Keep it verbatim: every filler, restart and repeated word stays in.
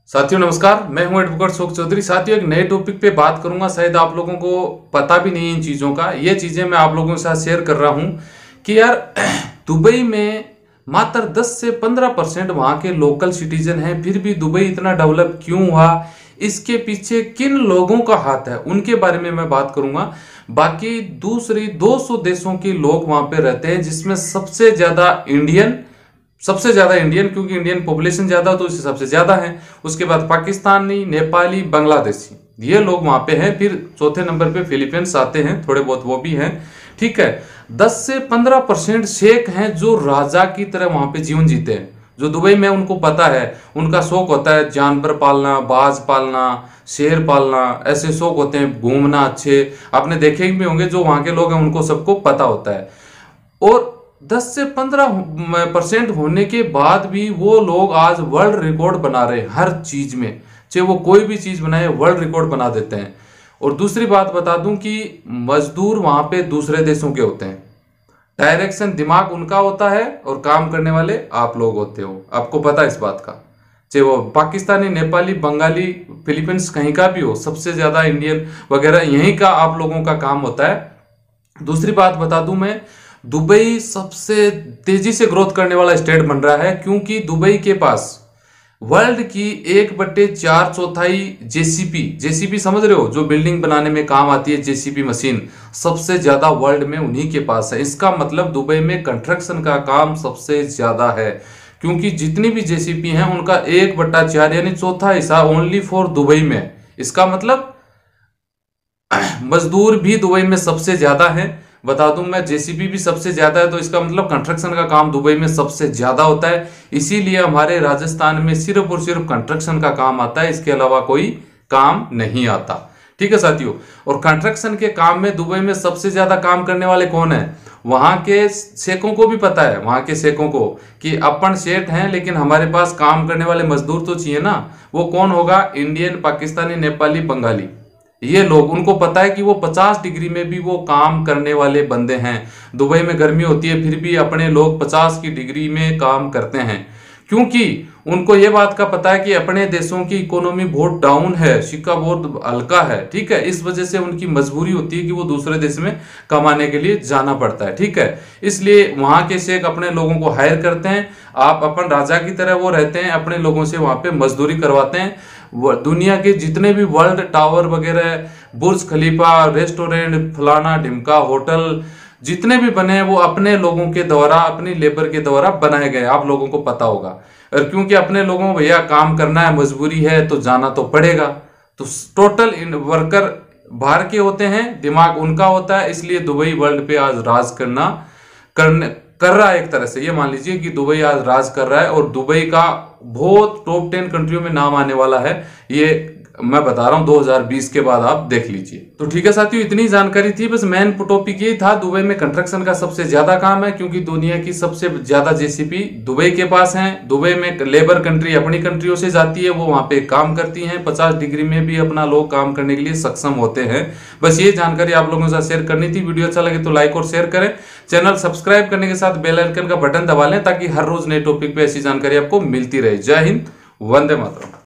साथियों नमस्कार, मैं हूं एडवोकेट शोक चौधरी। साथियों एक नए टॉपिक पे बात करूंगा। शायद आप लोगों को पता भी नहीं है इन चीज़ों का। ये चीज़ें मैं आप लोगों के साथ शेयर कर रहा हूं कि यार दुबई में मात्र दस से पंद्रह परसेंट वहां के लोकल सिटीजन हैं, फिर भी दुबई इतना डेवलप क्यों हुआ, इसके पीछे किन लोगों का हाथ है, उनके बारे में मैं बात करूंगा। बाकी दूसरी दो सौ देशों के लोग वहां पे रहते हैं, जिसमें सबसे ज्यादा इंडियन सबसे ज्यादा इंडियन क्योंकि इंडियन पॉपुलेशन ज्यादा तो इस हिसाब से ज्यादा है। उसके बाद पाकिस्तानी, नेपाली, बांग्लादेशी ये लोग वहां पे हैं। फिर चौथे नंबर पे फिलीपींस आते हैं, थोड़े बहुत वो भी हैं। ठीक है, दस से पंद्रह परसेंट शेख हैं जो राजा की तरह वहां पे जीवन जीते हैं। जो दुबई में उनको पता है, उनका शौक होता है जानवर पालना, बाज पालना, शेर पालना, ऐसे शौक होते हैं, घूमना अच्छे। आपने देखे भी होंगे जो वहां के लोग हैं उनको सबको पता होता है। और दस से पंद्रह परसेंट होने के बाद भी वो लोग आज वर्ल्ड रिकॉर्ड बना रहे हैं हर चीज में। चाहे वो कोई भी चीज बनाए वर्ल्ड रिकॉर्ड बना देते हैं। और दूसरी बात बता दूं कि मजदूर वहां पे दूसरे देशों के होते हैं। डायरेक्शन दिमाग उनका होता है और काम करने वाले आप लोग होते हो। आपको पता है इस बात का। चाहे वो पाकिस्तानी, नेपाली, बंगाली, फिलीपींस कहीं का भी हो, सबसे ज्यादा इंडियन वगैरह यहीं का आप लोगों का काम होता है। दूसरी बात बता दूं मैं, दुबई सबसे तेजी से ग्रोथ करने वाला स्टेट बन रहा है क्योंकि दुबई के पास वर्ल्ड की एक बट्टे चार चौथाई जेसीपी जेसीपी समझ रहे हो, जो बिल्डिंग बनाने में काम आती है, जेसीपी मशीन सबसे ज्यादा वर्ल्ड में उन्हीं के पास है। इसका मतलब दुबई में कंस्ट्रक्शन का काम सबसे ज्यादा है क्योंकि जितनी भी जेसीपी हैं उनका एक बट्टा चार यानी चौथा हिस्सा ओनली फॉर दुबई में। इसका मतलब मजदूर भी दुबई में सबसे ज्यादा है। बता दूं मैं, जेसीबी भी सबसे ज्यादा है, तो इसका मतलब कंस्ट्रक्शन का काम दुबई में सबसे ज्यादा होता है। इसीलिए हमारे राजस्थान में सिर्फ और सिर्फ कंस्ट्रक्शन का काम आता है, इसके अलावा कोई काम नहीं आता। ठीक है साथियों, और कंस्ट्रक्शन के काम में दुबई में सबसे ज्यादा काम करने वाले कौन है? वहां के शेखों को भी पता है, वहां के शेखों को कि अपन सेठ हैं लेकिन हमारे पास काम करने वाले मजदूर तो चाहिए ना। वो कौन होगा? इंडियन, पाकिस्तानी, नेपाली, बंगाली। ये लोग, उनको पता है कि वो पचास डिग्री में भी वो काम करने वाले बंदे हैं। दुबई में गर्मी होती है फिर भी अपने लोग पचास की डिग्री में काम करते हैं क्योंकि उनको ये बात का पता है कि अपने देशों की इकोनॉमी बहुत डाउन है, सिक्का बहुत हल्का है। ठीक है, इस वजह से उनकी मजबूरी होती है कि वो दूसरे देश में कमाने के लिए जाना पड़ता है। ठीक है, इसलिए वहां के शेख अपने लोगों को हायर करते हैं। आप अपन राजा की तरह वो रहते हैं, अपने लोगों से वहां पे मजदूरी करवाते हैं। दुनिया के जितने भी वर्ल्ड टावर वगैरह, बुर्ज खलीफा, रेस्टोरेंट, फलाना ढिमका, होटल जितने भी बने हैं वो अपने लोगों के द्वारा, अपनी लेबर के द्वारा बनाए गए। आप लोगों को पता होगा। और क्योंकि अपने लोगों को भैया काम करना है, मजबूरी है, तो जाना तो पड़ेगा। तो टोटल इन वर्कर बाहर के होते हैं, दिमाग उनका होता है। इसलिए दुबई वर्ल्ड पे आज राज करना करने कर रहा है। एक तरह से ये मान लीजिए कि दुबई आज राज कर रहा है और दुबई का बहुत टॉप टेन कंट्रियों में नाम आने वाला है। ये मैं बता रहा हूं दो हज़ार बीस के बाद, आप देख लीजिए। तो ठीक है साथियों, इतनी जानकारी थी। बस मेन टॉपिक ये था, दुबई में कंस्ट्रक्शन का सबसे ज्यादा काम है क्योंकि दुनिया की सबसे ज्यादा जेसीपी दुबई के पास है। दुबई में लेबर कंट्री अपनी कंट्रियों से जाती है, वो वहां पे काम करती है। पचास डिग्री में भी अपना लोग काम करने के लिए सक्षम होते हैं। बस ये जानकारी आप लोगों के साथ शेयर करनी थी। वीडियो अच्छा लगे तो लाइक और शेयर करें। चैनल सब्सक्राइब करने के साथ बेल आइकन का बटन दबा लें ताकि हर रोज नए टॉपिक पे ऐसी जानकारी आपको मिलती रहे। जय हिंद, वंदे मातरम।